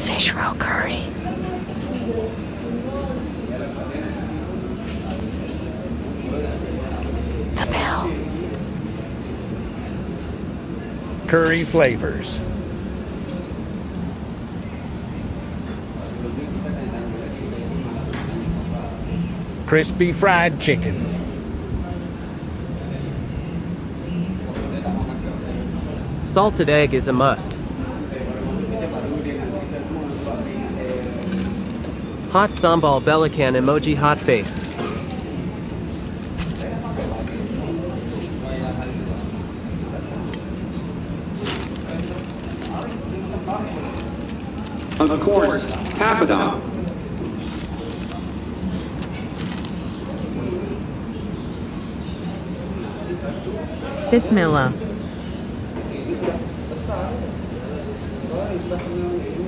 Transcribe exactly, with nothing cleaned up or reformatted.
Fish roll curry. The Bell. Curry flavors. Crispy fried chicken. Salted egg is a must. Hot sambal belacan emoji hot face. Of course, Papadum. Bismillah.